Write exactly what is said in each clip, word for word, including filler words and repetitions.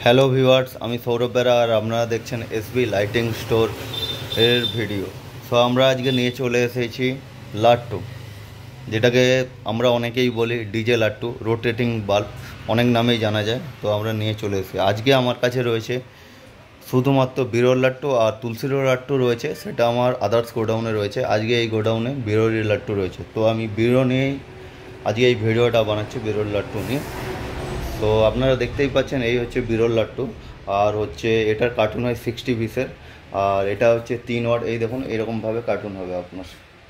Hello viewers, আমি সৌরভ বেরা আর আপনারা দেখছেন এসবি লাইটিং স্টোর এর ভিডিও। সো আমরা আজকে নিয়ে চলে এসেছি লাট্টু, যেটাকে আমরা অনেকেই বলি ডিজে লাট্টু, রোটেটিং বাল্ব, অনেক নামেই জানা যায়। তো আমরা নিয়ে চলে এসেছি। আজকে আমার কাছে রয়েছে শুধুমাত্র বিরল লাট্টু, আর তুলসিরও লাট্টু রয়েছে, সেটা আমার আদার্স গোডাউনে রয়েছে। আজকে এই গোডাউনে বিরলি লাট্টু রয়েছে, তো আমি বিরো নিয়েই আজকে এই ভিডিওটা বানাচ্ছি, বিরল লাট্টু নিয়ে। তো আপনারা দেখতেই পাচ্ছেন, এই হচ্ছে বিরল লাট্টু, আর হচ্ছে এটার কার্টুন হয় সিক্সটি পিসের, আর এটা হচ্ছে তিন ওয়াট। এই দেখুন, এরকমভাবে কার্টুন হবে আপনার,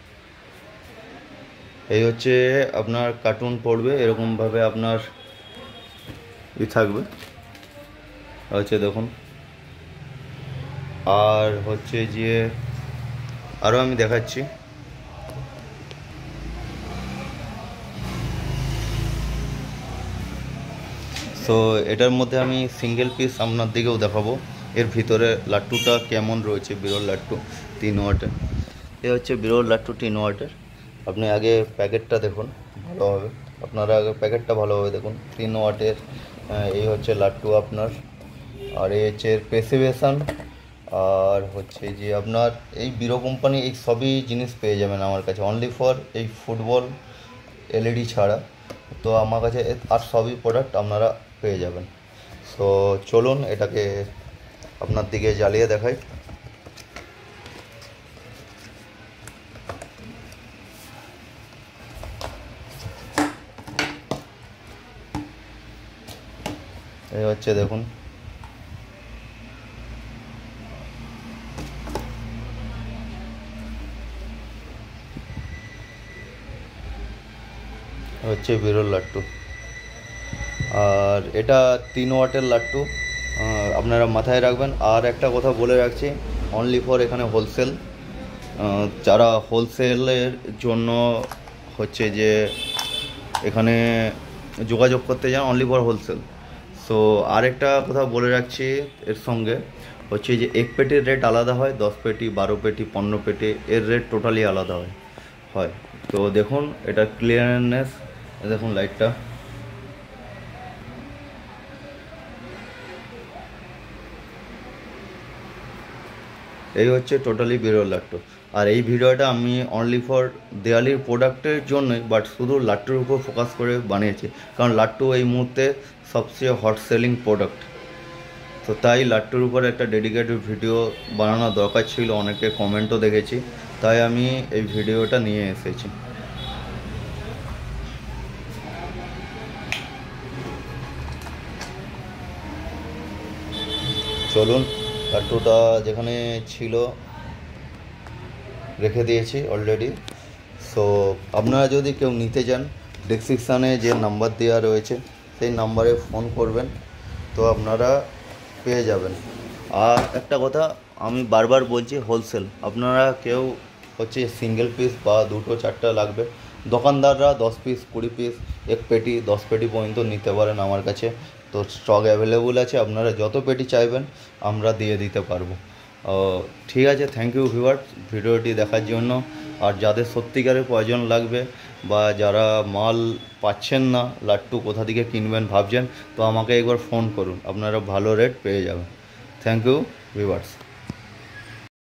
এই হচ্ছে আপনার কার্টুন পড়বে, এরকমভাবে আপনার ই থাকবে হচ্ছে দেখুন। আর হচ্ছে যে আরও আমি দেখাচ্ছি, সো এটার মধ্যে আমি সিঙ্গেল পিস আপনার দিকেও দেখাবো, এর ভিতরে লাট্টুটা কেমন রয়েছে। বিরল লাট্টু তিন ওয়াটের, এ হচ্ছে বিরল লাট্টু তিন ওয়াটের। আপনি আগে প্যাকেটটা দেখুন ভালোভাবে, আপনারা আগে প্যাকেটটা ভালোভাবে দেখুন। তিন ওয়াটের এই হচ্ছে লাট্টু আপনার, আর এই হচ্ছে এর স্পেসিফিকেশান। আর হচ্ছে যে আপনার এই বিরো কোম্পানি এই সবই জিনিস পেয়ে যাবেন আমার কাছে, অনলি ফর এই ফুটবল এলইডি ছাড়া। তো আমার কাছে আর সবই প্রোডাক্ট আপনারা পেয়ে যাবেন। সো চলুন এটাকে আপনার দিকে জ্বালিয়ে দেখাই। এই হচ্ছে দেখুন, হচ্ছে বিরল লাট্টু, আর এটা তিন ওয়াটের লাট্টু, আপনারা মাথায় রাখবেন। আর একটা কথা বলে রাখছি, অনলি ফর এখানে হোলসেল, যারা হোলসেলের জন্য হচ্ছে যে এখানে যোগাযোগ করতে যান, অনলি ফর হোলসেল। সো আরেকটা কথা বলে রাখছি এর সঙ্গে, হচ্ছে যে এক পেটির রেট আলাদা হয়, দশ পেটি, বারো পেটি, পনেরো পেটি, এর রেট টোটালি আলাদা হয় হয় তো দেখুন এটা ক্লিয়ারনেস, দেখুন লাইটটা, এই হচ্ছে টোটালি বিরল লাট্টু। আর এই ভিডিওটা আমি অনলি ফর দেওয়ালির প্রোডাক্টের জন্যই, বাট শুধু লাট্টুর উপর ফোকাস করে বানিয়েছি, কারণ লাট্টু এই মুহূর্তে সবচেয়ে হট সেলিং প্রোডাক্ট। তো তাই লাট্টুর উপর একটা ডেডিকেটেড ভিডিও বানানোর দরকার ছিল, অনেকে কমেন্টও দেখেছি, তাই আমি এই ভিডিওটা নিয়ে এসেছি। চলুন, লাট্টুটা যেখানে ছিল রেখে দিয়েছি অলরেডি। সো আপনারা যদি কেউ নিতে চান, ডেসক্রিপশানে যে নাম্বার দেওয়া রয়েছে সেই নাম্বারে ফোন করবেন, তো আপনারা পেয়ে যাবেন। আর একটা কথা আমি বারবার বলছি, হোলসেল, আপনারা কেউ হচ্ছে সিঙ্গেল পিস বা দুটো চারটা লাগবে, দোকানদাররা দশ পিস, কুড়ি পিস, এক পেটি, দশ পেটি পর্যন্ত নিতে পারেন আমার কাছে। তো স্টক অ্যাভেলেবল আছে, আপনারা যত পেটি চাইবেন আমরা দিয়ে দিতে পারবো। ঠিক আছে, থ্যাংক ইউ ভিউয়ার্স ভিডিওটি দেখার জন্য। আর যাদের সত্যিকারের প্রয়োজন লাগবে বা যারা মাল পাচ্ছেন না, লাট্টু কোথা থেকে কিনবেন ভাবছেন, তো আমাকে একবার ফোন করুন, আপনারা ভালো রেট পেয়ে যাবেন। Thank you viewers.